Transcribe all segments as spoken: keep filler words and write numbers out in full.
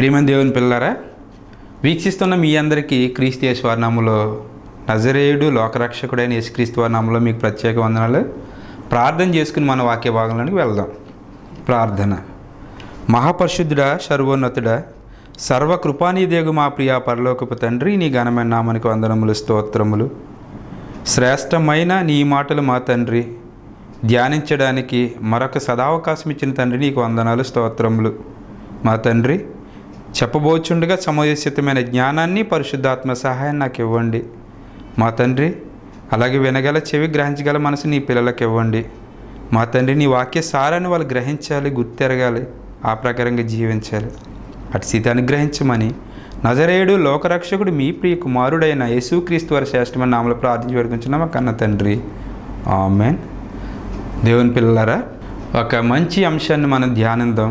ప్రియమైన దేవుని పిల్లలారా, వీక్షిస్తున్న మీ అందరికీ క్రీస్తు యేసు వారి నామములో నజరేయుడు లోకరక్షకుడైన యేసుక్రీస్తు వారి నామములో మీకు ప్రత్యేక వందనాలు. ప్రార్థన చేసుకుని మన వాక్య భాగంలోనికి వెళ్దాం. ప్రార్థన. మహాపరిశుద్ధుడా, సర్వోన్నతుడా, సర్వకృపానిదేగు మా ప్రియ పరలోకపు తండ్రి, నీ ఘనమైన నామానికి వందనములు, స్తోత్రములు. శ్రేష్టమైన నీ మాటలు మా తండ్రి ధ్యానించడానికి మరొక సదావకాశం ఇచ్చిన తండ్రి, నీకు వందనాలు, స్తోత్రములు. మా తండ్రి, చెప్పబోచుండగా సమయోచితమైన జ్ఞానాన్ని, పరిశుద్ధాత్మ సహాయాన్ని నాకు ఇవ్వండి. మా తండ్రి, అలాగే వినగల చెవి, గ్రహించగల మనసు నీ పిల్లలకు ఇవ్వండి. మా తండ్రి, నీ వాక్య సారాన్ని వాళ్ళు గ్రహించాలి, గుర్తెరగాలి, ఆ ప్రకారంగా జీవించాలి. అటు స్థితి అనుగ్రహించమని నజరేయుడు లోకరక్షకుడు మీ ప్రియ కుమారుడైన యేసుక్రీస్తు వారి శ్రేష్టమైన నామములో ప్రార్థించి వేడుకుంటున్నాం మా కన్న తండ్రి, ఆమేన్. దేవుని పిల్లలారా, ఒక మంచి అంశాన్ని మనం ధ్యానిద్దాం.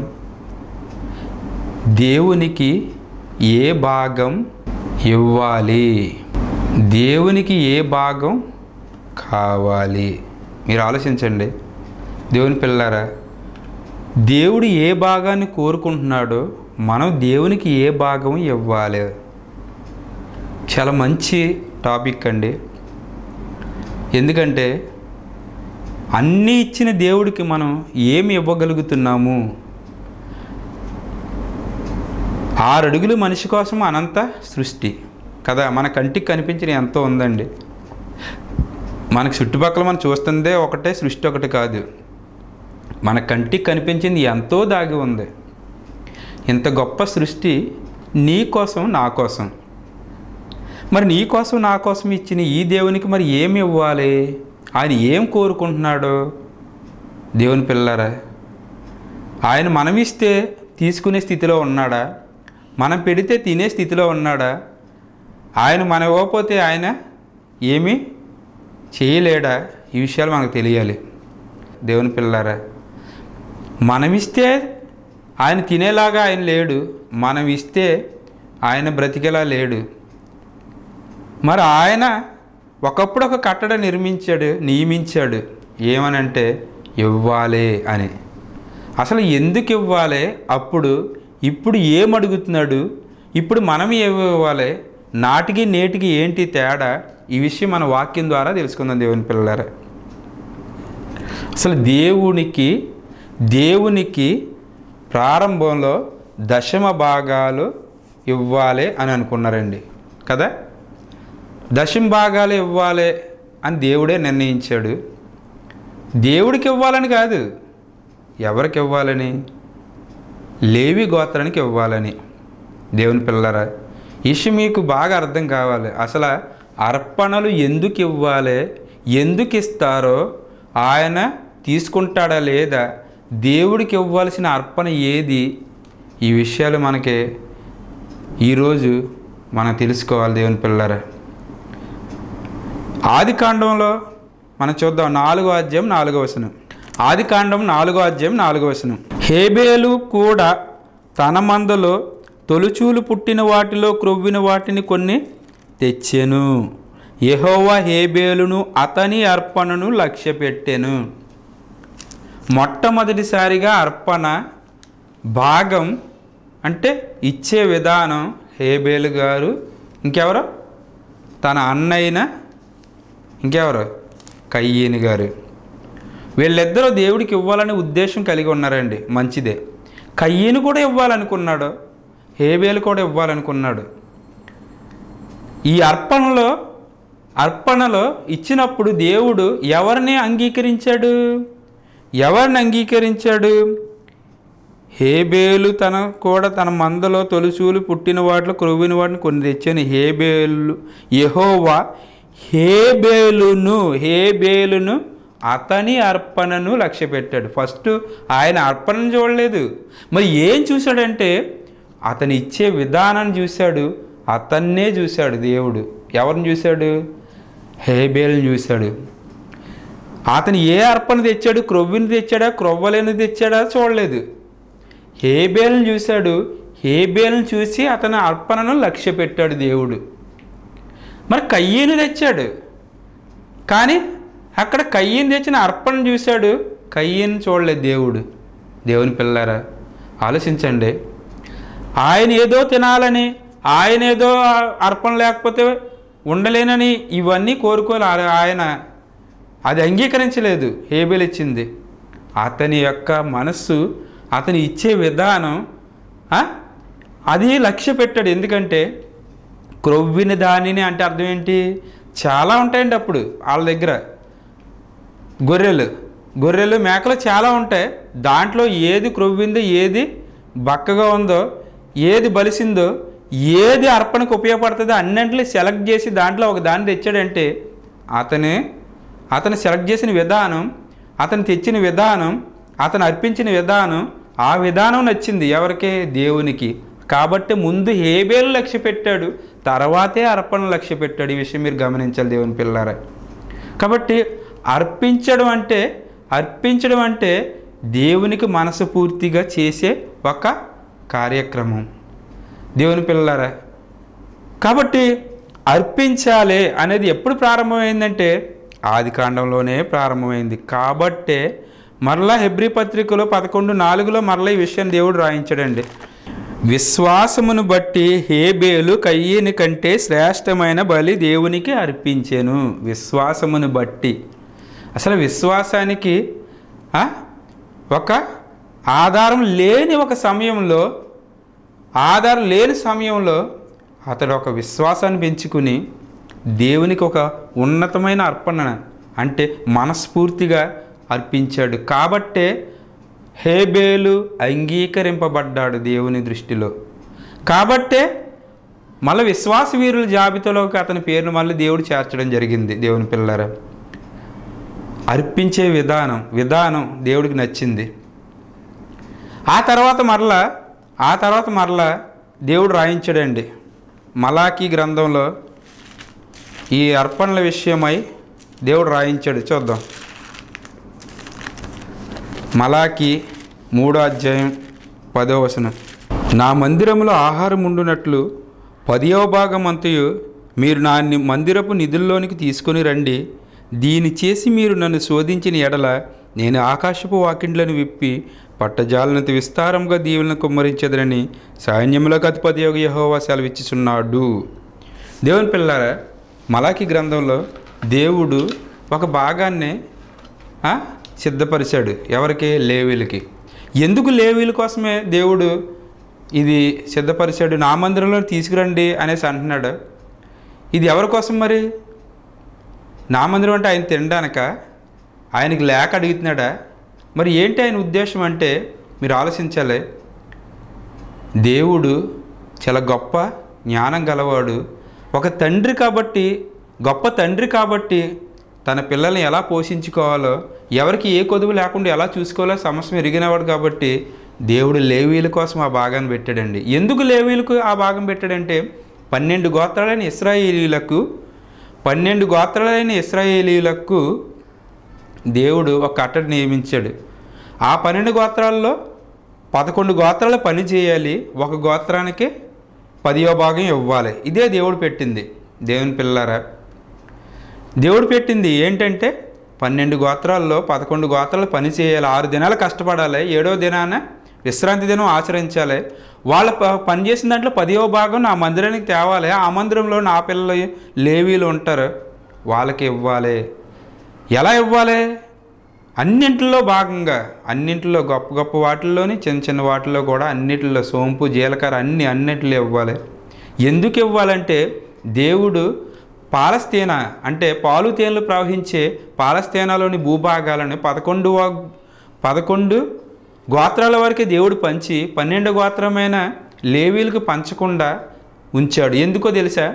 దేవునికి ఏ భాగం ఇవ్వాలి, దేవునికి ఏ భాగం కావాలి? మీరు ఆలోచించండి. దేవుని పిల్లలారా, దేవుడు ఏ భాగాన్ని కోరుకుంటున్నాడో మనం దేవునికి ఏ భాగం ఇవ్వాలి? చాలా మంచి టాపిక్ అండి. ఎందుకంటే అన్నీ ఇచ్చిన దేవుడికి మనం ఏమి ఇవ్వగలుగుతున్నాము? ఆరు అడుగులు మనిషి కోసం అనంత సృష్టి కదా, మన కంటికి కనిపించిన ఎంతో ఉందండి. మనకు చుట్టుపక్కల మనం చూస్తుందే ఒకటే సృష్టి, ఒకటి కాదు. మన కంటికి కనిపించింది ఎంతో దాగి ఉంది. ఇంత గొప్ప సృష్టి నీ కోసం, నా కోసం. మరి నీ కోసం, నా కోసం ఇచ్చిన ఈ దేవునికి మరి ఏమి ఇవ్వాలి? ఆయన ఏం కోరుకుంటున్నాడో? దేవుని పిల్లలారా, ఆయన మనమిస్తే తీసుకునే స్థితిలో ఉన్నాడా? మనం పెడితే తినే స్థితిలో ఉన్నాడా? ఆయన మనం ఇవ్వకపోతే ఆయన ఏమీ చేయలేడా? ఈ విషయాలు మనకు తెలియాలి. దేవుని పిల్లలారా, మనమిస్తే ఆయన తినేలాగా ఆయన లేడు, మనం ఇస్తే ఆయన బ్రతికేలా లేడు. మరి ఆయన ఒకప్పుడు ఒక కట్టడ నిర్మించాడు, నియమించాడు. ఏమనంటే ఇవ్వాలి అని. అసలు ఎందుకు ఇవ్వాలి? అప్పుడు ఇప్పుడు ఏమడుగుతున్నాడు? ఇప్పుడు మనం ఏమి ఇవ్వాలి? నాటికి నేటికి ఏంటి తేడా? ఈ విషయం మన వాక్యం ద్వారా తెలుసుకుందాం. దేవుని పిల్లలారా, అసలు దేవునికి దేవునికి ప్రారంభంలో దశమ భాగాలు ఇవ్వాలి అని అనుకున్నారండి కదా. దశమ భాగాలు ఇవ్వాలి అని దేవుడే నిర్ణయించాడు. దేవుడికి ఇవ్వాలని కాదు, ఎవరికి ఇవ్వాలని? లేవి గోత్రానికి ఇవ్వాలని. దేవుని పిల్లలారా, ఈ విషయం మీకు బాగా అర్థం కావాలి. అసలు అర్పణలు ఎందుకు ఇవ్వాలి, ఎందుకు ఇస్తారో, ఆయన తీసుకుంటాడా లేదా, దేవుడికి ఇవ్వాల్సిన అర్పణ ఏది, ఈ విషయాలు మనకి ఈరోజు మనం తెలుసుకోవాలి. దేవుని పిల్లలారా, ఆది కాండంలో మనం చూద్దాం. నాలుగో అధ్యాయం నాలుగో వచనం. ఆది కాండం నాలుగో అధ్యాయం నాలుగో వచనం. హేబేలు కూడా తన మందలో తొలుచూలు పుట్టిన వాటిలో క్రొవ్విన వాటిని కొన్ని తెచ్చెను. యెహోవా హేబేలును అతని అర్పణను లక్ష్యపెట్టెను. మొట్టమొదటిసారిగా అర్పణ భాగం అంటే ఇచ్చే విధానం హేబేలు గారు, ఇంకెవరో తన అన్నయ్యన, ఇంకెవరో కయ్యేను గారు, వీళ్ళిద్దరూ దేవుడికి ఇవ్వాలనే ఉద్దేశం కలిగి ఉన్నారండి. మంచిదే. కయ్యేను కూడా ఇవ్వాలనుకున్నాడు, హేబేలు కూడా ఇవ్వాలనుకున్నాడు. ఈ అర్పణలో అర్పణలో ఇచ్చినప్పుడు దేవుడు ఎవరిని అంగీకరించాడు? ఎవరిని అంగీకరించాడు? హేబేలు తన కూడా తన మందలో తొలుచూలు పుట్టిన వాటిలో క్రొవ్విన వాటిని కొన్ని తెచ్చాను. హేబేలు యెహోవా హేబేలును హేబేలును అతని అర్పణను లక్ష్య పెట్టాడు. ఫస్ట్ ఆయన అర్పణను చూడలేదు. మరి ఏం చూశాడంటే అతను ఇచ్చే విధానాన్ని చూశాడు, అతన్నే చూశాడు దేవుడు. ఎవరిని చూశాడు? హేబేలుని చూశాడు. అతను ఏ అర్పణ తెచ్చాడు? క్రొవ్విని తెచ్చాడా, క్రొవ్వలేని తెచ్చాడా చూడలేదు. హేబేలుని చూశాడు. హేబేలుని చూసి అతని అర్పణను లక్ష్య పెట్టాడు దేవుడు. మరి కయ్యేను తెచ్చాడు, కానీ అక్కడ కయ్యేను తెచ్చిన అర్పణ చూశాడు, కయ్యేను చూడలేదు దేవుడు. దేవుని పిల్లారా, ఆలోచించండి. ఆయన ఏదో తినాలని, ఆయన ఏదో అర్పణ లేకపోతే ఉండలేనని ఇవన్నీ కోరుకోలే ఆయన. అది అంగీకరించలేదు హేబెల్ ఇచ్చింది. అతని యొక్క మనస్సు, అతని ఇచ్చే విధానం అది లక్ష్య పెట్టాడు. ఎందుకంటే క్రొవ్విన దానిని అంటే అర్థం ఏంటి? చాలా ఉంటాయండి అప్పుడు వాళ్ళ దగ్గర. గొర్రెలు గొర్రెలు మేకలు చాలా ఉంటాయి. దాంట్లో ఏది క్రొవ్విందో, ఏది బక్కగా ఉందో, ఏది బలిసిందో, ఏది అర్పణకు ఉపయోగపడుతుందో అన్నింటినీ సెలెక్ట్ చేసి దాంట్లో ఒక దాన్ని తెచ్చాడంటే అతను అతను సెలెక్ట్ చేసిన విధానం, అతను తెచ్చిన విధానం, అతను అర్పించిన విధానం, ఆ విధానం నచ్చింది ఎవరికి? దేవునికి. కాబట్టి ముందు హేబేలు లక్ష్య పెట్టాడు, తర్వాతే అర్పణ లక్ష్య పెట్టాడు. ఈ విషయం మీరు గమనించాలి దేవుని పిల్లారా. కాబట్టి అర్పించడం అంటే అర్పించడం అంటే దేవునికి మనసు పూర్తిగా చేసే ఒక కార్యక్రమం దేవుని పిల్లారా. కాబట్టి అర్పించాలి అనేది ఎప్పుడు ప్రారంభమైందంటే ఆది కాండంలోనే ప్రారంభమైంది. కాబట్టే మరలా హెబ్రీ పత్రికలో పదకొండు నాలుగులో మరలా ఈ విషయాన్ని దేవుడు రాయించాడండి. విశ్వాసమును బట్టి హేబేలు కయ్యేని కంటే శ్రేష్టమైన బలి దేవునికి అర్పించెను. విశ్వాసమును బట్టి. అసలు విశ్వాసానికి ఒక ఆధారం లేని ఒక సమయంలో, ఆధారం లేని సమయంలో అతడు ఒక విశ్వాసాన్ని పెంచుకుని దేవునికి ఒక ఉన్నతమైన అర్పణ అంటే మనస్ఫూర్తిగా అర్పించాడు. కాబట్టే హేబేలు అంగీకరింపబడ్డాడు దేవుని దృష్టిలో. కాబట్టే మళ్ళీ విశ్వాస వీరుల జాబితాలోకి అతని పేరును మళ్ళీ దేవుడు చేర్చడం జరిగింది. దేవుని పిల్లరా, అర్పించే విధానం విధానం దేవుడికి నచ్చింది. ఆ తర్వాత మరలా ఆ తర్వాత మరలా దేవుడు రాయించాడండి మలాకీ గ్రంథంలో ఈ అర్పణల విషయమై దేవుడు రాయించాడు. చూద్దాం. మలాకీ మూడో అధ్యాయం పదో వచనం. నా మందిరములో ఆహారం ఉండునట్లు పదియవ భాగం అంతయు మీరు నా మందిరపు నిధుల్లోనికి తీసుకొని రండి. దీని చేసి మీరు నన్ను శోధించిన ఎడల నేను ఆకాశపు వాకిండ్లను విప్పి పట్టజాలనంత విస్తారంగా దీవులను కుమ్మరించదరని సైన్యములకు అధిపతి యెహోవా సెలవిచ్చుచున్నాడు. దేవుని పిల్లారా, మలాకీ గ్రంథంలో దేవుడు ఒక భాగాన్ని సిద్ధపరిచాడు. ఎవరికి? లేవీలకి. ఎందుకు లేవీల కోసమే దేవుడు ఇది సిద్ధపరిచాడు? నా మందిరంలో తీసుకురండి అనేసి అంటున్నాడు. ఇది ఎవరి కోసం మరి? నా మందిరం అంటే ఆయన తినడానిక? ఆయనకి లేక అడుగుతున్నాడా? మరి ఏంటి ఆయన ఉద్దేశం అంటే మీరు ఆలోచించాలి. దేవుడు చాలా గొప్ప జ్ఞానం గలవాడు. ఒక తండ్రి కాబట్టి, గొప్ప తండ్రి కాబట్టి తన పిల్లల్ని ఎలా పోషించుకోవాలో, ఎవరికి ఏ కొదువు లేకుండా ఎలా చూసుకోవాలో సమస్య ఎరిగినవాడు. కాబట్టి దేవుడు లేవీల కోసం ఆ భాగాన్ని పెట్టాడండి. ఎందుకు లేవీలకు ఆ భాగం పెట్టాడంటే పన్నెండు గోత్రాలైన ఇశ్రాయేలీయులకు పన్నెండు గోత్రాలైన ఇశ్రాయేలీయులకు దేవుడు ఒక కట్టడి నియమించాడు. ఆ పన్నెండు గోత్రాల్లో పదకొండు గోత్రాలు పని చేయాలి, ఒక గోత్రానికి పదివ భాగం ఇవ్వాలి. ఇదే దేవుడు పెట్టింది. దేవుని పిల్లారా, దేవుడు పెట్టింది ఏంటంటే పన్నెండు గోత్రాల్లో పదకొండు గోత్రాలు పని చేయాలి, ఆరు దినాలు కష్టపడాలి, ఏడో దినాన విశ్రాంతి దినం ఆచరించాలి. వాళ్ళ పని చేసిన దాంట్లో పదివ భాగం నా మందిరానికి తేవాలి. ఆ మందిరంలో నా పిల్లలు లేవీలు ఉంటారు, వాళ్ళకి ఇవ్వాలి. ఎలా ఇవ్వాలి? అన్నింటిలో భాగంగా, అన్నింటిలో గొప్ప గొప్ప వాటిల్లోని చిన్న చిన్న వాటిల్లో కూడా అన్నింటిలో సోంపు జీలకర్ర అన్ని అన్నింటిలో ఇవ్వాలి. ఎందుకు ఇవ్వాలంటే దేవుడు పాలస్తీనా అంటే పాలు తేనెలు ప్రవహించే పాలస్తీనాలోని భూభాగాలను పదకొండు పదకొండు గోత్రాల వరకు దేవుడు పంచి పన్నెండు గోత్రమైన లేవీలకు పంచకుండా ఉంచాడు. ఎందుకో తెలుసా?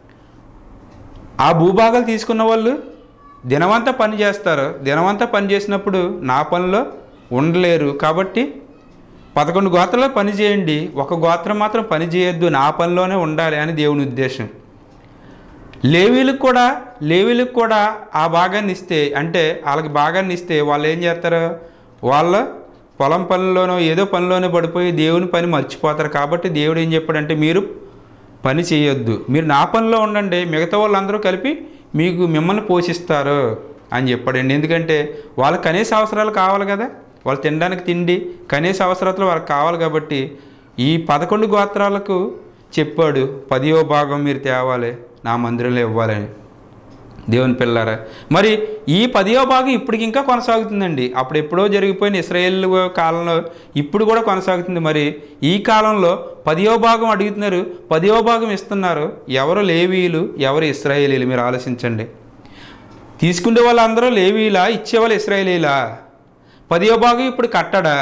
ఆ భూభాగాలు తీసుకున్న వాళ్ళు దినమంతా పని చేస్తారు. దినమంతా పని చేసినప్పుడు నా పనిలో ఉండలేరు. కాబట్టి పదకొండు గోత్రాల్లో పని చేయండి, ఒక గోత్రం మాత్రం పని చేయొద్దు, నా పనిలోనే ఉండాలి అని దేవుని ఉద్దేశం. లేవీలకు కూడా లేవీలకు కూడా ఆ భాగాన్ని ఇస్తే, అంటే వాళ్ళకి భాగాన్ని ఇస్తే వాళ్ళు ఏం చేస్తారు? వాళ్ళ పొలం పనిలోనో ఏదో పనిలోనో పడిపోయి దేవుని పని మర్చిపోతారు. కాబట్టి దేవుడు ఏం చెప్పాడంటే మీరు పని చేయొద్దు, మీరు నా పనిలో ఉండండి, మిగతా వాళ్ళందరూ కలిపి మీకు మిమ్మల్ని పోషిస్తారు అని చెప్పాడండి. ఎందుకంటే వాళ్ళకి కనీస అవసరాలు కావాలి కదా, వాళ్ళు తినడానికి తిండి కనీస అవసరాలు వాళ్ళకి కావాలి. కాబట్టి ఈ పదకొండు గోత్రాలకు చెప్పాడు, పదియో భాగం మీరు తేవాలి, నా మందిరంలో ఇవ్వాలని. దేవుని పిల్లారా, మరి ఈ పదియో భాగం ఇప్పటికి ఇంకా కొనసాగుతుందండి. అప్పుడు ఎప్పుడో జరిగిపోయిన ఇశ్రాయేల్ కాలంలో ఇప్పుడు కూడా కొనసాగుతుంది. మరి ఈ కాలంలో పదియో భాగం అడుగుతున్నారు, పదియో భాగం ఇస్తున్నారు. ఎవరు లేవీయులు, ఎవరు ఇశ్రాయేలీలు? మీరు ఆలోచించండి. తీసుకునే వాళ్ళందరూ లేవీలా, ఇచ్చేవాళ్ళు ఇశ్రాయేలీలా? పదియో భాగం ఇప్పుడు కట్టడా?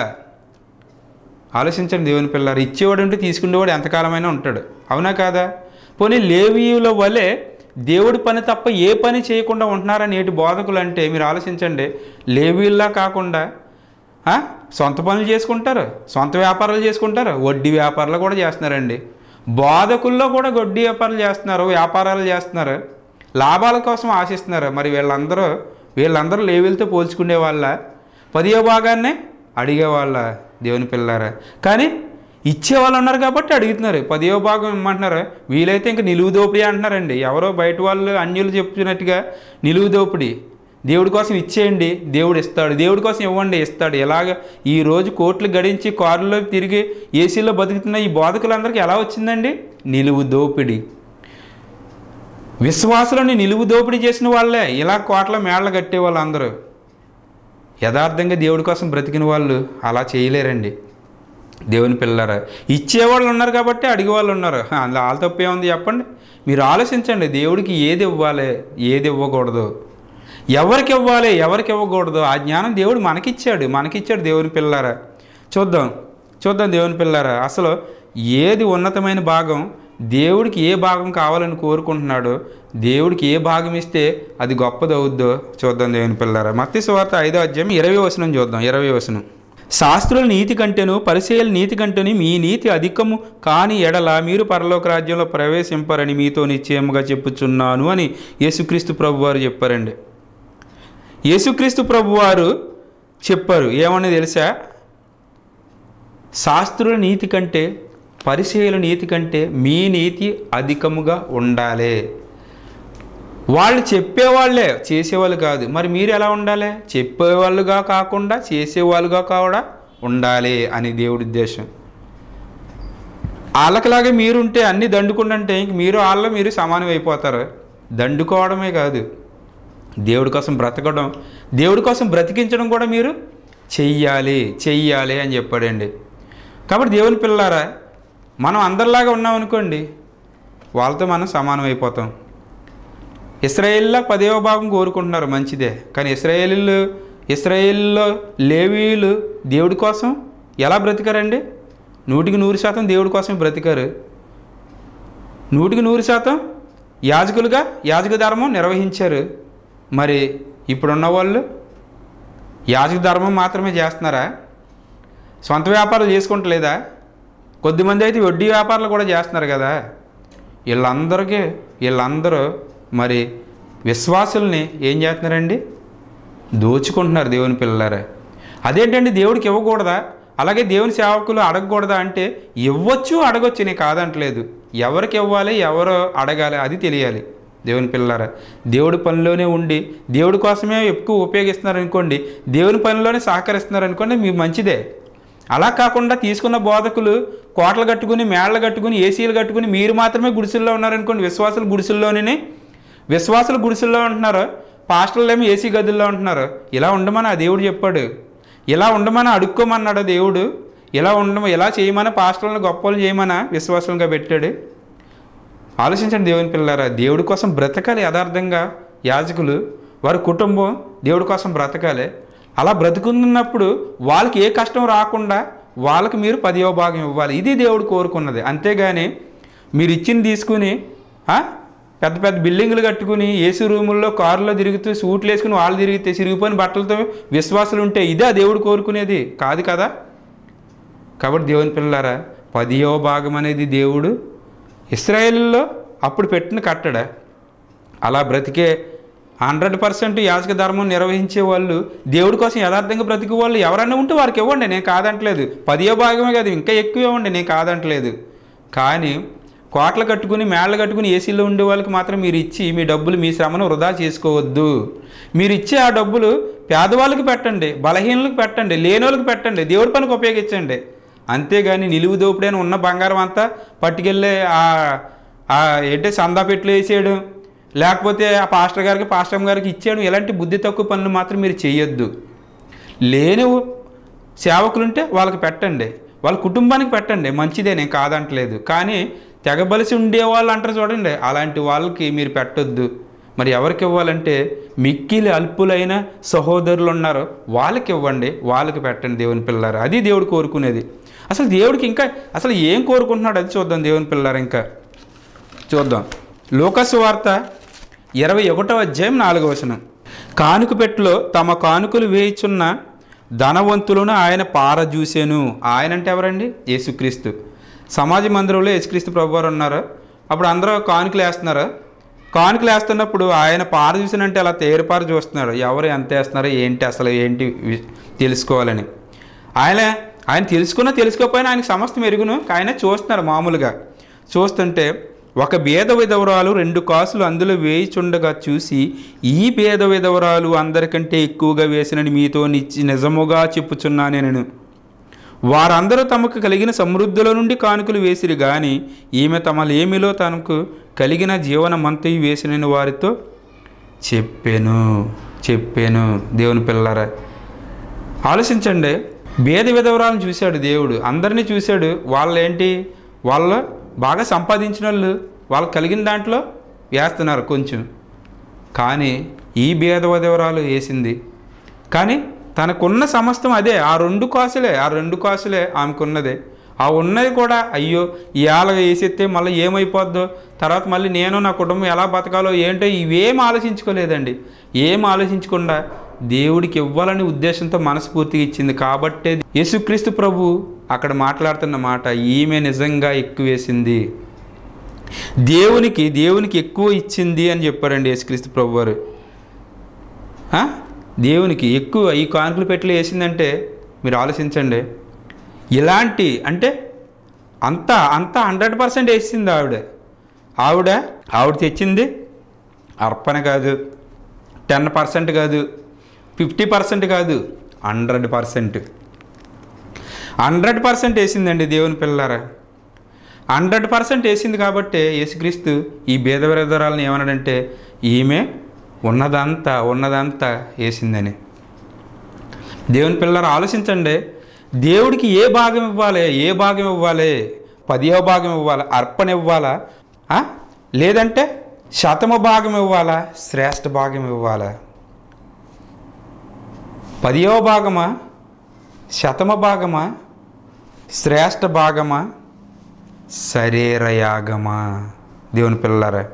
ఆలోచించండి దేవుని పిల్లారు. ఇచ్చేవాడు ఉంటే తీసుకునేవాడు ఎంతకాలమైనా ఉంటాడు, అవునా కాదా? పోనీ లేవీయుల వలె దేవుడి పని తప్ప ఏ పని చేయకుండా ఉంటున్నారా నేటి బోధకులు అంటే? మీరు ఆలోచించండి. లేవీయుల్లా కాకుండా సొంత పనులు చేసుకుంటారు, సొంత వ్యాపారాలు చేసుకుంటారు, వడ్డీ వ్యాపారాలు కూడా చేస్తున్నారండి. బోధకుల్లో కూడా వడ్డీ వ్యాపారాలు చేస్తున్నారు, వ్యాపారాలు చేస్తున్నారు, లాభాల కోసం ఆశిస్తున్నారు. మరి వీళ్ళందరూ వీళ్ళందరూ లేవీలతో పోల్చుకునే వాళ్ళ, పదియో భాగాన్నే అడిగేవాళ్ళ? దేవుని పిల్లారా, కానీ ఇచ్చేవాళ్ళు ఉన్నారు కాబట్టి అడుగుతున్నారు. పదియో భాగం ఇమ్మంటున్నారు. వీలైతే ఇంకా నిలువు దోపిడీ అంటున్నారండి. ఎవరో బయట వాళ్ళు అన్యులు చెప్తున్నట్టుగా నిలువు దోపిడీ. దేవుడి కోసం ఇచ్చేయండి, దేవుడు ఇస్తాడు, దేవుడి కోసం ఇవ్వండి, ఇస్తాడు. ఎలాగ ఈరోజు కోట్లు గడించి కారులో తిరిగి ఏసీలో బతుకుతున్న ఈ బోధకులందరికీ ఎలా వచ్చిందండి? నిలువు దోపిడీ. విశ్వాసులని నిలువు దోపిడీ చేసిన వాళ్ళే ఇలా కోట్ల మేళ్ళ కట్టే వాళ్ళు అందరూ. యథార్థంగా దేవుడి కోసం బ్రతికిన వాళ్ళు అలా చేయలేరండి. దేవుని పిల్లరా, ఇచ్చేవాళ్ళు ఉన్నారు కాబట్టి అడిగేవాళ్ళు ఉన్నారు. అందులో వాళ్ళ తప్పే ఉంది చెప్పండి? మీరు ఆలోచించండి. దేవుడికి ఏది ఇవ్వాలి, ఏది ఇవ్వకూడదు, ఎవరికి ఇవ్వాలి, ఎవరికి ఇవ్వకూడదు, ఆ జ్ఞానం దేవుడు మనకిచ్చాడు మనకిచ్చాడు దేవుని పిల్లారా. చూద్దాం చూద్దాం దేవుని పిల్లారా, అసలు ఏది ఉన్నతమైన భాగం, దేవుడికి ఏ భాగం కావాలని కోరుకుంటున్నాడో, దేవుడికి ఏ భాగం ఇస్తే అది గొప్పది అవుద్దో చూద్దాం దేవుని పిల్లారా. మత్తయి సువార్త ఐదో అధ్యాయం ఇరవై వచనం చూద్దాం. ఇరవై వచనం. శాస్త్రుల నీతి కంటేను పరిసయ్యుల నీతి కంటేను మీ నీతి అధికము కాని ఎడల మీరు పరలోక రాజ్యంలో ప్రవేశింపరని మీతో నిశ్చయముగా చెప్పుచున్నాను అని యేసుక్రీస్తు ప్రభువారు చెప్పారండి. యేసుక్రీస్తు ప్రభువారు చెప్పారు. ఏమని తెలుసా? శాస్త్రుల నీతి కంటే పరిసయ్యుల నీతి కంటే మీ నీతి అధికముగా ఉండాలి. వాళ్ళు చెప్పేవాళ్ళే, చేసేవాళ్ళు కాదు. మరి మీరు ఎలా ఉండాలి? చెప్పేవాళ్ళుగా కాకుండా చేసేవాళ్ళుగా కూడా ఉండాలి అని దేవుడి ఉద్దేశం. వాళ్ళకిలాగే మీరుంటే అన్నీ దండుకుంటుంటే ఇంక మీరు వాళ్ళలో మీరు సమానం అయిపోతారు. దండుకోవడమే కాదు, దేవుడి కోసం బ్రతకడం, దేవుడి కోసం బ్రతికించడం కూడా మీరు చెయ్యాలి చెయ్యాలి అని చెప్పాడండి. కాబట్టి దేవుని పిల్లారా, మనం అందరిలాగా ఉన్నాం అనుకోండి, వాళ్ళతో మనం సమానం అయిపోతాం. ఇశ్రాయేల్లో పదేవ భాగం కోరుకుంటున్నారు, మంచిదే. కానీ ఇశ్రాయేలీలు ఇశ్రాయేల్లో లేవీయులు దేవుడి కోసం ఎలా బ్రతికారండి? నూటికి నూరు శాతం దేవుడి కోసం బ్రతికారు. నూటికి నూరు శాతం యాజకులుగా యాజక ధర్మం నిర్వహించారు. మరి ఇప్పుడున్న వాళ్ళు యాజక ధర్మం మాత్రమే చేస్తున్నారా? సొంత వ్యాపారాలు చేసుకుంటలేదా? కొద్దిమంది అయితే వడ్డీ వ్యాపారాలు కూడా చేస్తున్నారు కదా. వీళ్ళందరికీ వీళ్ళందరూ మరి విశ్వాసుల్ని ఏం చేస్తున్నారండి? దోచుకుంటున్నారు దేవుని పిల్లలారా. అదేంటండి, దేవుడికి ఇవ్వకూడదా? అలాగే దేవుని సేవకులు అడగకూడదా అంటే ఇవ్వచ్చు, అడగొచ్చు, నేను కాదంటలేదు. ఎవరికి ఇవ్వాలి, ఎవరు అడగాలి అది తెలియాలి దేవుని పిల్లలారా. దేవుడి పనిలోనే ఉండి దేవుడి కోసమే ఎక్కువ ఉపయోగిస్తున్నారు అనుకోండి, దేవుని పనిలోనే సహకరిస్తున్నారు అనుకోండి, మీకు మంచిదే. అలా కాకుండా తీసుకున్న బోధకులు కోటలు కట్టుకుని మేళ్ళ కట్టుకుని ఏసీలు కట్టుకుని మీరు మాత్రమే గుడిసెల్లో ఉన్నారనుకోండి, విశ్వాసులు గుడిసెల్లోనే విశ్వాసులు గుడిసెల్లో ఉంటున్నారు, పాస్టర్లు ఏమో ఏసీ గదుల్లో ఉంటున్నారు. ఇలా ఉండమని ఆ దేవుడు చెప్పాడు, ఇలా ఉండమని అడుక్కోమన్నాడు దేవుడు, ఇలా ఉండమ ఇలా చేయమని పాస్టర్లను గొప్పలు చేయమని విశ్వాసంగా పెట్టాడు. ఆలోచించండి దేవుని పిల్లారా, దేవుడి కోసం బ్రతకాలి యథార్థంగా యాజకులు, వారి కుటుంబం దేవుడి కోసం బ్రతకాలి. అలా బ్రతుకున్నప్పుడు వాళ్ళకి ఏ కష్టం రాకుండా వాళ్ళకి మీరు పదివ భాగం ఇవ్వాలి. ఇది దేవుడు కోరుకున్నది. అంతేగాని మీరు ఇచ్చింది తీసుకుని పెద్ద పెద్ద బిల్డింగులు కట్టుకుని ఏసీ రూముల్లో కారులో తిరుగుతూ సూట్లు వేసుకుని వాళ్ళు తిరిగితే చిరిగిపోయిన బట్టలతో విశ్వాసులు ఉంటే ఇదే దేవుడు కోరుకునేది కాదు కదా. కాబట్టి దేవుని పిల్లలారా, పదివ భాగం అనేది దేవుడు ఇశ్రాయేలులో అప్పుడు పెట్టిన కట్టడ. అలా బ్రతికే హండ్రెడ్ పర్సెంట్ యాజక ధర్మం నిర్వహించే వాళ్ళు, దేవుడి కోసం యథార్థంగా బ్రతికే వాళ్ళు ఎవరైనా ఉంటే వారికి ఇవ్వండి, నేను కాదంటలేదు. పదివ భాగమే కాదు, ఇంకా ఎక్కువ ఇవ్వండి, నేను కాదంటలేదు. కానీ కోట్లు కట్టుకుని మేళ్ళు కట్టుకుని ఏసీలో ఉండే వాళ్ళకి మాత్రం మీరు ఇచ్చి మీ డబ్బులు మీ శ్రమను వృధా చేసుకోవద్దు. మీరు ఇచ్చే ఆ డబ్బులు పేదవాళ్ళకి పెట్టండి, బలహీనులకు పెట్టండి, లేనోళ్ళకి పెట్టండి, దేవుడి పనికి ఉపయోగించండి. అంతేగాని నిలువు దోపుడైన ఉన్న బంగారం అంతా పట్టుకెళ్ళి ఏంటి సందా పెట్లు వేసేయడం, లేకపోతే ఆ పాస్టర్ గారికి పాస్టర్ గారికి ఇచ్చేయడం, ఇలాంటి బుద్ధి తక్కువ పనులు మాత్రం మీరు చేయొద్దు. లేని సేవకులుంటే వాళ్ళకి పెట్టండి, వాళ్ళ కుటుంబానికి పెట్టండి, మంచిదే, నేను కాదంటలేదు. కానీ తెగబలిసి ఉండేవాళ్ళు అంటారు చూడండి, అలాంటి వాళ్ళకి మీరు పెట్టొద్దు. మరి ఎవరికి ఇవ్వాలంటే మిక్కిలి అల్పులైన సహోదరులు ఉన్నారు, వాళ్ళకి ఇవ్వండి, వాళ్ళకి పెట్టండి దేవుని పిల్లారా. అది దేవుడు కోరుకునేది. అసలు దేవుడికి ఇంకా అసలు ఏం కోరుకుంటున్నాడు అది చూద్దాం. దేవుని పిల్లారా ఇంకా చూద్దాం. లూకాసు వార్త ఇరవై ఒకటో అధ్యాయం నాలుగవ వచనం. కానుక పెట్టులో తమ కానుకలు వేయిచున్న ధనవంతులను ఆయన పారజూసెను. ఆయన అంటే ఎవరండి? యేసుక్రీస్తు. సమాజ మందిరంలో యేసుక్రీస్తు ప్రభువారు ఉన్నారు. అప్పుడు అందరూ కానుకలు వేస్తున్నారు. కానుకలు వేస్తున్నప్పుడు ఆయన పార చూసినంటే అలా తేరుపారు చూస్తున్నాడు, ఎవరు ఎంత వేస్తున్నారో ఏంటి అసలు ఏంటి తెలుసుకోవాలని. ఆయన ఆయన తెలుసుకున్నా తెలుసుకోకపోయినా ఆయనకు సమస్తం ఎరుగును, ఆయన చూస్తున్నారు. మామూలుగా చూస్తుంటే ఒక భేద విధవరాలు రెండు కాసులు అందులో వేయిచుండగా చూసి, ఈ భేద విధవరాలు అందరికంటే ఎక్కువగా వేసినని మీతో నిచ్చి నిజముగా చెప్పుచున్నానే నేను. వారందరూ తమకు కలిగిన సమృద్ధిలో నుండి కానుకలు వేసిరు, కానీ ఈమె తమలేమిలో తనకు కలిగిన జీవనమంతయు వేసినని వారితో చెప్పాను చెప్పాను దేవుని పిల్లరా, ఆలోచించండి. భేద విధవరాలను చూశాడు దేవుడు, అందరినీ చూశాడు. వాళ్ళు ఏంటి, వాళ్ళు బాగా సంపాదించిన వాళ్ళు, వాళ్ళు కలిగిన దాంట్లో వేస్తున్నారు కొంచెం. కానీ ఈ భేద విధవరాలు వేసింది, కానీ తనకున్న సమస్తం అదే, ఆ రెండు కాసులే ఆ రెండు కాసులే ఆమెకున్నదే. ఆ ఉన్నది కూడా అయ్యో ఇవాళ వేసేస్తే మళ్ళీ ఏమైపోద్దో, తర్వాత మళ్ళీ నేను నా కుటుంబం ఎలా బతకాలో ఏంటో ఇవేం ఆలోచించుకోలేదండి. ఏం ఆలోచించకుండా దేవుడికి ఇవ్వాలని ఉద్దేశంతో మనస్ఫూర్తిగా ఇచ్చింది. కాబట్టే యేసుక్రీస్తు ప్రభు అక్కడ మాట్లాడుతున్న మాట, ఈమె నిజంగా ఎక్కువ వేసింది, దేవునికి దేవునికి ఎక్కువ ఇచ్చింది అని చెప్పారండి యేసుక్రీస్తు ప్రభు వారు. దేవునికి ఎక్కువ ఈ కానుకలు పెట్టి వేసిందంటే మీరు ఆలోచించండి. ఇలాంటి అంటే అంత అంత హండ్రెడ్ పర్సెంట్ వేసింది ఆవిడ ఆవిడ ఆవిడ తెచ్చింది అర్పణ కాదు, టెన్ పర్సెంట్ కాదు, ఫిఫ్టీ పర్సెంట్ కాదు, హండ్రెడ్ పర్సెంట్ హండ్రెడ్ పర్సెంట్ వేసిందండి దేవుని పిల్లారా. హండ్రెడ్ పర్సెంట్ వేసింది. కాబట్టి యేసుక్రీస్తు ఈ భేద విధవరాలను ఏమన్నాడంటే, ఈమె ఉన్నదంతా ఉన్నదంతా వేసిందని. దేవుని పిల్లలు ఆలోచించండి. దేవుడికి ఏ భాగం ఇవ్వాలి, ఏ భాగం ఇవ్వాలి? పదివ భాగం ఇవ్వాలా, అర్పణ ఇవ్వాలా, లేదంటే శతమ భాగం ఇవ్వాలా, శ్రేష్ఠ భాగం ఇవ్వాలా? పదివ భాగమా, శతమ భాగమా, శ్రేష్ఠ భాగమా, శరీరయాగమా? దేవుని పిల్లలారా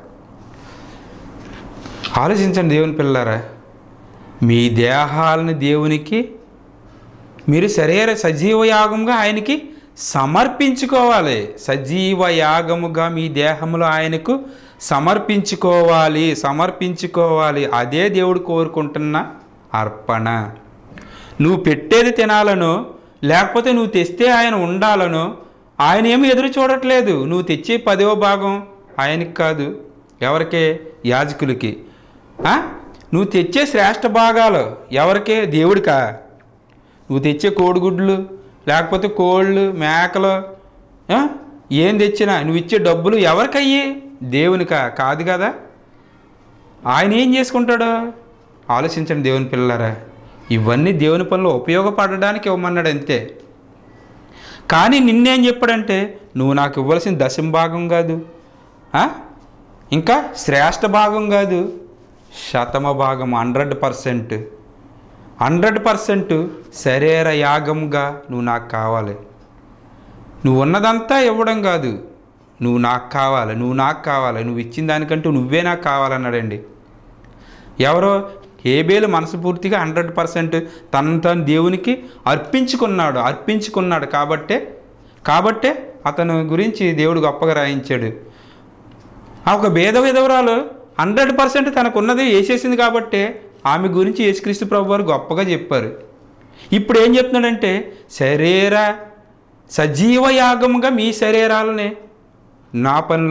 ఆలోచించండి. దేవుని పిల్లలారా, మీ దేహాలను దేవునికి మీరు శరీర సజీవ యాగముగా ఆయనకి సమర్పించుకోవాలి. సజీవ యాగముగా మీ దేహంలో ఆయనకు సమర్పించుకోవాలి సమర్పించుకోవాలి అదే దేవుడు కోరుకుంటున్న అర్పణ. నువ్వు పెట్టేది తినాలనో, లేకపోతే నువ్వు తెస్తే ఆయన ఉండాలనో ఆయన ఏమి ఎదురు చూడట్లేదు. నువ్వు తెచ్చే పదవ భాగం ఆయనకి కాదు, ఎవరికే? యాజకులకి. నువ్వు తెచ్చే శ్రేష్ఠ భాగాలు ఎవరికే? దేవుడికా? నువ్వు తెచ్చే కోడిగుడ్లు, లేకపోతే కోళ్ళు, మేకలు, ఏం తెచ్చినా నువ్వు ఇచ్చే డబ్బులు ఎవరికయ్యి? దేవునికా? కాదు కదా. ఆయన ఏం చేసుకుంటాడు? ఆలోచించండి దేవుని పిల్లలారా. ఇవన్నీ దేవుని పనులు ఉపయోగపడడానికి ఇవ్వమన్నాడు అంతే. కానీ నిన్నేం చెప్పాడంటే, నువ్వు నాకు ఇవ్వాల్సిన దశమ భాగం కాదు, ఇంకా శ్రేష్ఠ భాగం కాదు, శతమ భాగం, హండ్రెడ్ పర్సెంట్ హండ్రెడ్ పర్సెంట్ శరీర యాగంగా నువ్వు నాకు కావాలి. నువ్వు ఉన్నదంతా ఇవ్వడం కాదు, నువ్వు నాకు కావాలి, నువ్వు నాకు కావాలి, నువ్వు ఇచ్చిన దానికంటూ నువ్వే నాకు కావాలన్నాడండి. ఎవరో హేబేలు మనస్ఫూర్తిగా హండ్రెడ్ పర్సెంట్ తను తను దేవునికి అర్పించుకున్నాడు అర్పించుకున్నాడు కాబట్టే కాబట్టే అతను గురించి దేవుడు గొప్పగా రాయించాడు. ఆ ఒక భేద విధవరాలు హండ్రెడ్ పర్సెంట్ తనకున్నది వేసేసింది కాబట్టే ఆమె గురించి యేసుక్రీస్తు ప్రభు వారు గొప్పగా చెప్పారు. ఇప్పుడు ఏం చెప్తున్నాడంటే, శరీర సజీవ యాగముగా మీ శరీరాలని నా పనిలో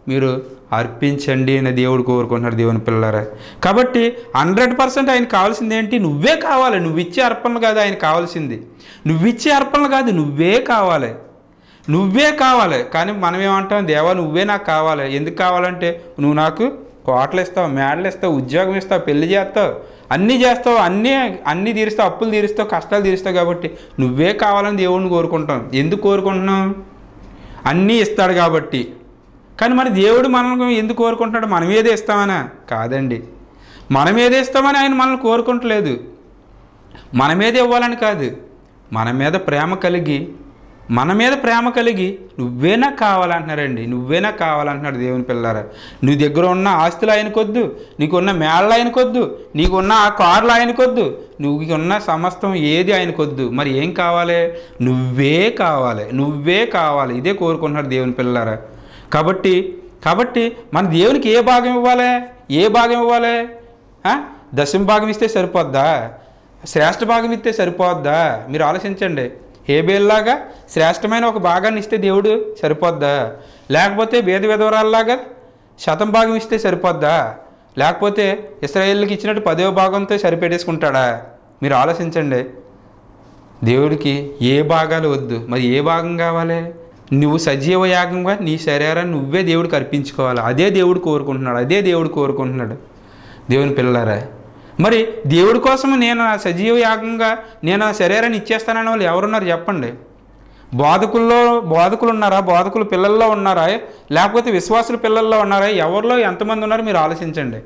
మీరు అర్పించండి అని దేవుడు కోరుకుంటున్నాడు దేవుని పిల్లలారా. కాబట్టి హండ్రెడ్ పర్సెంట్ ఆయన కావాల్సింది ఏంటి? నువ్వే కావాలి. నువ్వు ఇచ్చే అర్పణలు కాదు ఆయన కావాల్సింది, నువ్వు ఇచ్చే అర్పణలు కాదు, నువ్వే కావాలి, నువ్వే కావాలి. కానీ మనం ఏమంటాం? దేవా నువ్వే నాకు కావాలి. ఎందుకు కావాలంటే నువ్వు నాకు కోటలు ఇస్తావు, మేడలు ఇస్తావు, ఉద్యోగం ఇస్తావు, పెళ్లి చేస్తావు, అన్నీ చేస్తావు, అన్నీ అన్నీ తీరుస్తావు, అప్పులు తీరుస్తావు, కష్టాలు తీరుస్తావు, కాబట్టి నువ్వే కావాలని దేవుడిని కోరుకుంటాం. ఎందుకు కోరుకుంటున్నాం? అన్నీ ఇస్తాడు కాబట్టి. కానీ మరి దేవుడు మనల్ని ఎందుకు కోరుకుంటున్నాడు? మనం ఏదో ఇస్తామనా? కాదండి, మనం ఏదో ఇస్తామని ఆయన మనల్ని కోరుకుంటలేదు. మనం ఏదో ఇవ్వాలని కాదు, మన మీద ప్రేమ కలిగి మన మీద ప్రేమ కలిగి నువ్వేనా కావాలంటున్నారండి, నువ్వేనా కావాలంటున్నాడు దేవుని పిల్లారా. నువ్వు దగ్గర ఉన్న ఆస్తులు ఆయనకొద్దు, నీకున్న మేళ్ళ ఆయనకొద్దు, నీకున్న ఆ కార్లు ఆయనకొద్దు, నువ్వుకున్న సమస్తం ఏది ఆయనకొద్దు. మరి ఏం కావాలి? నువ్వే కావాలి, నువ్వే కావాలి. ఇదే కోరుకుంటున్నాడు దేవుని పిల్లారా. కాబట్టి కాబట్టి మన దేవునికి ఏ భాగం ఇవ్వాలి? ఏ భాగం ఇవ్వాలి? దశమ భాగం ఇస్తే సరిపోద్దా? శ్రేష్ఠ భాగం ఇస్తే సరిపోద్దా? మీరు ఆలోచించండి. హేబేల్లాగా శ్రేష్టమైన ఒక భాగాన్ని ఇస్తే దేవుడు సరిపోద్దా? లేకపోతే భేద విధవరాల్లాగా శతం భాగం ఇస్తే సరిపోద్దా? లేకపోతే ఇశ్రాయేలుకి ఇచ్చినట్టు పదవ భాగంతో సరిపెట్టేసుకుంటాడా? మీరు ఆలోచించండి. దేవుడికి ఏ భాగాలు వద్దు, మరి ఏ భాగం కావాలి? నువ్వు సజీవ యాగంగా నీ శరీరాన్ని నువ్వే దేవుడికి అర్పించుకోవాలి. అదే దేవుడు కోరుకుంటున్నాడు, అదే దేవుడు కోరుకుంటున్నాడు దేవుని పిల్లలారా. మరి దేవుడి కోసం నేను నా సజీవ యాగంగా నేను నా శరీరాన్ని ఇచ్చేస్తానని వాళ్ళు ఎవరున్నారు చెప్పండి? బోధకుల్లో బోధకులు ఉన్నారా? బోధకులు పిల్లల్లో ఉన్నారా? లేకపోతే విశ్వాసుల పిల్లల్లో ఉన్నారా? ఎవరిలో ఎంతమంది ఉన్నారో మీరు ఆలోచించండి.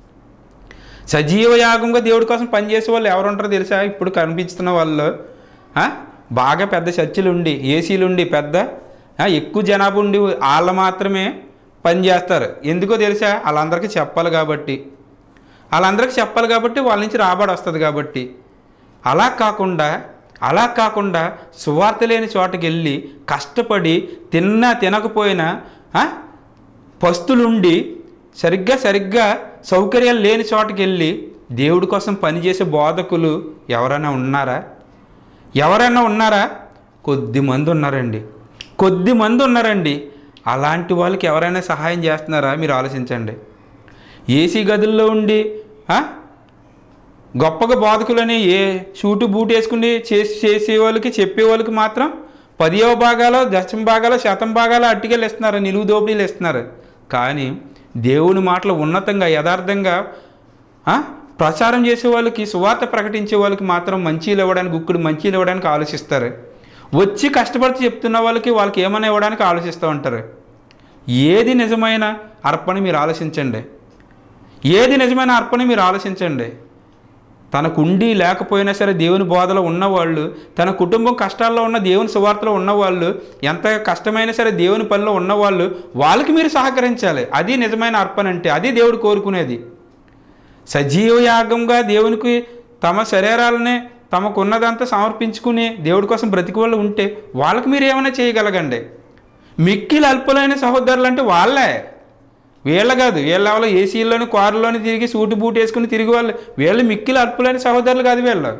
సజీవ యాగంగా దేవుడి కోసం పనిచేసే వాళ్ళు ఎవరు ఉంటారో తెలుసా? ఇప్పుడు కనిపిస్తున్న వాళ్ళు బాగా పెద్ద చర్చిలు ఉండి, ఏసీలు ఉండి, పెద్ద ఎక్కువ జనాభా ఉండి వాళ్ళు మాత్రమే పని చేస్తారు. ఎందుకో తెలుసా? వాళ్ళందరికీ చెప్పాలి కాబట్టి, వాళ్ళందరికీ చెప్పాలి కాబట్టి వాళ్ళ నుంచి రాబడి వస్తుంది కాబట్టి. అలా కాకుండా అలా కాకుండా సువార్త లేని చోటకి వెళ్ళి కష్టపడి తిన్నా తినకపోయినా పస్తులుండి సరిగ్గా సరిగ్గా సౌకర్యాలు లేని చోటకి వెళ్ళి దేవుడి కోసం పనిచేసే బోధకులు ఎవరైనా ఉన్నారా? ఎవరైనా ఉన్నారా? కొద్ది మంది ఉన్నారండి, కొద్ది మంది ఉన్నారండి. అలాంటి వాళ్ళకి ఎవరైనా సహాయం చేస్తున్నారా? మీరు ఆలోచించండి. ఏసీ గదుల్లో ఉండి గొప్పగా బోధకులని ఏ షూటు బూట్ వేసుకుని చేసి చేసే వాళ్ళకి చెప్పే వాళ్ళకి మాత్రం పదివ భాగాలు, దశమ భాగాలు, శతం భాగాలు అట్టికెళ్ళి ఇస్తున్నారు, నిలువు దోపిడీలు ఇస్తున్నారు. కానీ దేవుని మాటలు ఉన్నతంగా యథార్థంగా ప్రచారం చేసే వాళ్ళకి, సువార్త ప్రకటించే వాళ్ళకి మాత్రం మంచీలు ఇవ్వడానికి, గుక్కుడు మంచీలు ఇవ్వడానికి ఆలోచిస్తారు. వచ్చి కష్టపడితే చెప్తున్న వాళ్ళకి వాళ్ళకి ఏమైనా ఇవ్వడానికి ఆలోచిస్తూ ఉంటారు. ఏది నిజమైన అర్పణ మీరు ఆలోచించండి. ఏది నిజమైన అర్పణ మీరు ఆలోచించండి. తనకు ఉండి లేకపోయినా సరే దేవుని బోధలో ఉన్నవాళ్ళు, తన కుటుంబం కష్టాల్లో ఉన్న దేవుని సువార్తలో ఉన్నవాళ్ళు, ఎంత కష్టమైనా సరే దేవుని పనిలో ఉన్నవాళ్ళు, వాళ్ళకి మీరు సహకరించాలి. అది నిజమైన అర్పణ అంటే, అది దేవుడు కోరుకునేది. సజీవ యాగంగా దేవునికి తమ శరీరాలనే తమకున్నదంతా సమర్పించుకుని దేవుడి కోసం బ్రతికి వాళ్ళు ఉంటే వాళ్ళకి మీరు ఏమైనా చేయగలగండి. మిక్కిలి అల్పులైన సహోదరులు అంటే వాళ్ళే, వీళ్ళ కాదు. వీళ్ళ ఏసీల్లోని కారులోని తిరిగి సూటు బూట్ వేసుకుని తిరిగి వాళ్ళు వీళ్ళు మిక్కిలి అల్పులైన సహోదరులు కాదు. వీళ్ళు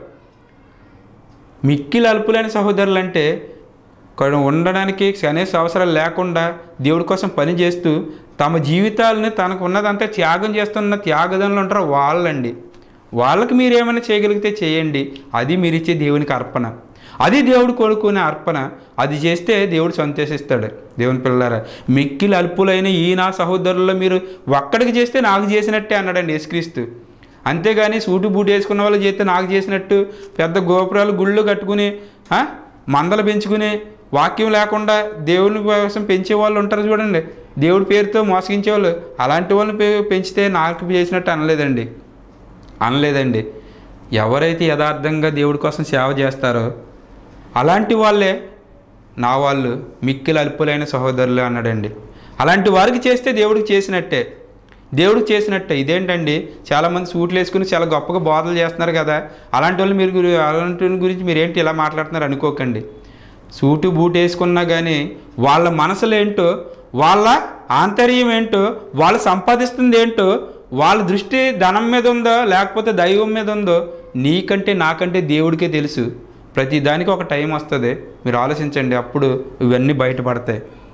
మిక్కిలి అల్పులైన సహోదరులు అంటే ఉండడానికి కనీస అవసరాలు లేకుండా దేవుడి కోసం పని చేస్తూ తమ జీవితాలని తనకు ఉన్నదంతా త్యాగం చేస్తున్న త్యాగదనులు ఉంటారు వాళ్ళండి. వాళ్ళకి మీరు ఏమైనా చేయగలిగితే చేయండి. అది మీరు ఇచ్చే దేవునికి అర్పణ, అది దేవుడు కోరుకునే అర్పణ. అది చేస్తే దేవుడు సంతోషిస్తాడు. దేవుని పిల్లలారా, మిక్కిలి అల్పులైన ఈ నా సహోదరుల్లో మీరు ఒక్కడికి చేస్తే నాకు చేసినట్టే అన్నాడండి యేసుక్రీస్తు. అంతేగాని సూటు బూటు వేసుకున్న వాళ్ళు చేస్తే నాకు చేసినట్టు, పెద్ద గోపురాలు గుళ్ళు కట్టుకుని మందలు పెంచుకుని వాక్యం లేకుండా దేవుని కోసం పెంచే వాళ్ళు ఉంటారు చూడండి, దేవుడి పేరుతో మోసగించే వాళ్ళు. అలాంటి వాళ్ళని పెంచితే నాకు చేసినట్టు అనలేదండి అనలేదండి ఎవరైతే యథార్థంగా దేవుడి కోసం సేవ చేస్తారో అలాంటి వాళ్ళే నా వాళ్ళు, మిక్కిలి అల్పులైన సహోదరులు అన్నాడండి. అలాంటి వారికి చేస్తే దేవుడికి చేసినట్టే, దేవుడికి చేసినట్టే. ఇదేంటండి, చాలామంది సూట్లు వేసుకుని చాలా గొప్పగా బోధలు చేస్తున్నారు కదా, అలాంటి వాళ్ళు మీరు అలాంటి గురించి మీరేంటి ఇలా మాట్లాడుతున్నారు అనుకోకండి. సూటు బూట్ వేసుకున్నా కానీ వాళ్ళ మనసులు ఏంటో, వాళ్ళ ఆంతర్యం ఏంటో, వాళ్ళు సంపాదిస్తుంది ఏంటో, వాళ్ళ దృష్టి ధనం మీద ఉందో లేకపోతే దైవం మీద ఉందో నీకంటే నాకంటే దేవుడికే తెలుసు. ప్రతి దానికి ఒక టైం వస్తుంది, మీరు ఆలోచించండి, అప్పుడు ఇవన్నీ బయటపడతాయి.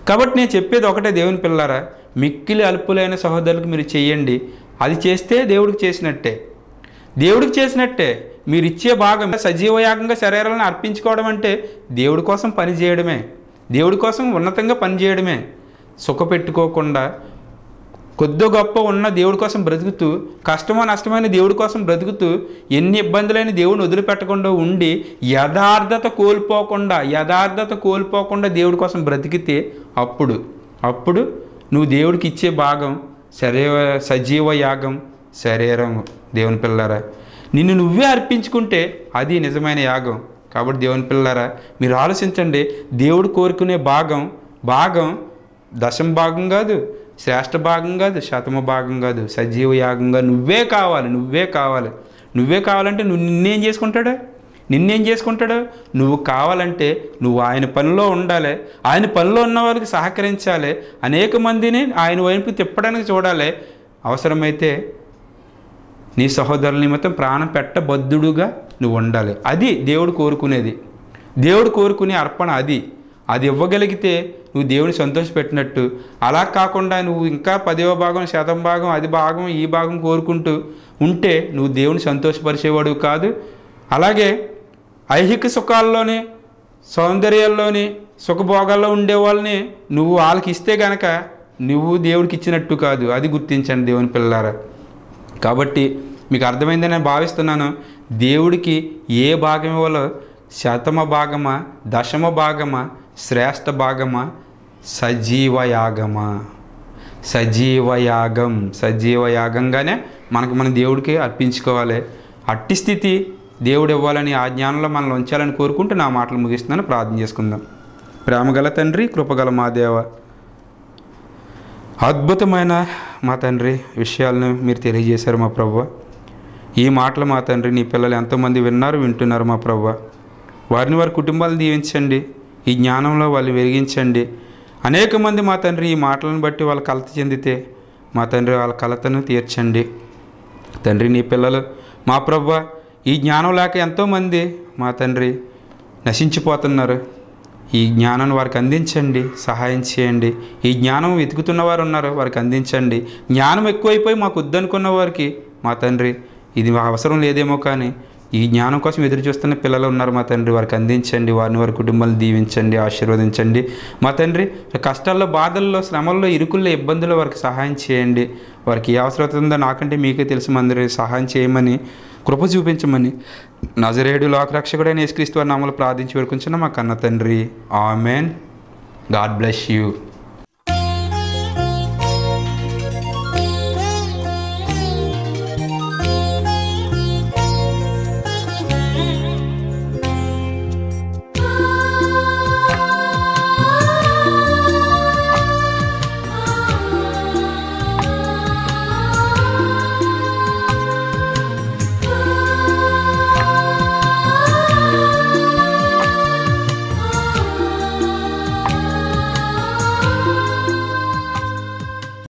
కాబట్టి నేను చెప్పేది ఒకటే దేవుని పిల్లారా, మిక్కిలి అల్పులైన సహోదరులకు మీరు చెయ్యండి. అది చేస్తే దేవుడికి చేసినట్టే, దేవుడికి చేసినట్టే. మీరు ఇచ్చే భాగం సజీవయాగంగా శరీరాలను అర్పించుకోవడం అంటే దేవుడి కోసం పని చేయడమే, దేవుడి కోసం ఉన్నతంగా పని చేయడమే. సుఖ పెట్టుకోకుండా కొద్ది గొప్ప ఉన్న దేవుడి కోసం బ్రతుకుతూ, కష్టమో నష్టమైన దేవుడి కోసం బ్రతుకుతూ, ఎన్ని ఇబ్బందులైన దేవుడిని వదిలిపెట్టకుండా ఉండి యథార్థత కోల్పోకుండా యథార్థత కోల్పోకుండా దేవుడి కోసం బ్రతికితే అప్పుడు అప్పుడు నువ్వు దేవుడికి ఇచ్చే భాగం శరీర సజీవ యాగం శరీరం. దేవుని పిల్లారా, నిన్ను నువ్వే అర్పించుకుంటే అది నిజమైన యాగం. కాబట్టి దేవుని పిల్లారా, మీరు ఆలోచించండి. దేవుడు కోరుకునే భాగం భాగం దశమ భాగం కాదు, శ్రేష్ఠ భాగం కాదు, శతమ భాగం కాదు, సజీవ యాగంగా నువ్వే కావాలి. నువ్వే కావాలి నువ్వే కావాలంటే నువ్వు నిన్నేం చేసుకుంటాడా నిన్నేం చేసుకుంటాడు నువ్వు కావాలంటే నువ్వు ఆయన పనిలో ఉండాలి, ఆయన పనిలో ఉన్న వాళ్ళకి సహకరించాలి, అనేక మందిని ఆయన వైపు తిప్పడానికి చూడాలి. అవసరమైతే నీ సహోదరుల నిమిత్తం ప్రాణం పెట్టబద్ధుడుగా నువ్వు ఉండాలి. అది దేవుడు కోరుకునేది, దేవుడు కోరుకునే అర్పణ అది. అది ఇవ్వగలిగితే నువ్వు దేవుని సంతోషపెట్టినట్టు. అలా కాకుండా నువ్వు ఇంకా పదవ భాగం శాతం భాగం అది భాగం ఈ భాగం కోరుకుంటూ ఉంటే నువ్వు దేవుని సంతోషపరిచేవాడు కాదు. అలాగే ఐహిక సుఖాల్లోని సౌందర్యాల్లోని సుఖభోగాల్లో ఉండే వాళ్ళని నువ్వు వాళ్ళకి ఇస్తే గనక నువ్వు దేవుడికి ఇచ్చినట్టు కాదు. అది గుర్తించండి దేవుని పిల్లారా. కాబట్టి మీకు అర్థమైందని నేను భావిస్తున్నాను. దేవుడికి ఏ భాగం ఇవ్వాలో, శతమ భాగమా, దశమ భాగమా, శ్రేష్ఠ భాగమా, సజీవ యాగమా? సజీవ యాగం సజీవ యాగంగానే మనకు మన దేవుడికి అర్పించుకోవాలి. అట్టి స్థితి దేవుడు ఇవ్వాలని ఆ జ్ఞానంలో మనల్ని ఉంచాలని కోరుకుంటూ నా మాటలు ముగిస్తున్నాను. ప్రార్థన చేసుకుందాం. ప్రేమగల తండ్రి, కృపగల మా దేవ, అద్భుతమైన మా తండ్రి విషయాలను మీరు తెలియజేశారు మా ప్రభువా. ఈ మాటలు మా తండ్రి నీ పిల్లలు ఎంతోమంది విన్నారు, వింటున్నారు మా ప్రభువా. వారిని వారి కుటుంబాలను దీవించండి, ఈ జ్ఞానంలో వాళ్ళు వెలిగించండి. అనేక మంది మా తండ్రి ఈ మాటలను బట్టి వాళ్ళ కలత చెందితే మా తండ్రి వాళ్ళ కలతను తీర్చండి. తండ్రి నీ పిల్లలు మా ప్రభువా ఈ జ్ఞానం లేక ఎంతోమంది మా తండ్రి నశించిపోతున్నారు. ఈ జ్ఞానాన్ని వారికి అందించండి, సహాయం చేయండి. ఈ జ్ఞానం వెతుకుతున్న వారు ఉన్నారు, వారికి అందించండి. జ్ఞానం ఎక్కువైపోయి మాకు వద్దనుకున్న వారికి మా తండ్రి ఇది అవసరం లేదేమో కానీ ఈ జ్ఞానం కోసం ఎదురు చూస్తున్న పిల్లలు ఉన్నారు మా తండ్రి, వారికి అందించండి. వారిని వారి కుటుంబాలను దీవించండి, ఆశీర్వదించండి మా తండ్రి. కష్టాల్లో, బాధల్లో, శ్రమల్లో, ఇరుకుల్లో, ఇబ్బందుల్లో వారికి సహాయం చేయండి. వారికి ఏ అవసరం ఉందో నాకంటే మీకే తెలుసు. మందిరి సహాయం చేయమని, కృప చూపించమని నజరేయుడు లోకరక్షకుడైన యేసుక్రీస్తు వారి నామములో ప్రార్థించి వేడుకొంచున్నాం మా కన్న తండ్రి. ఆమెన్. God bless you.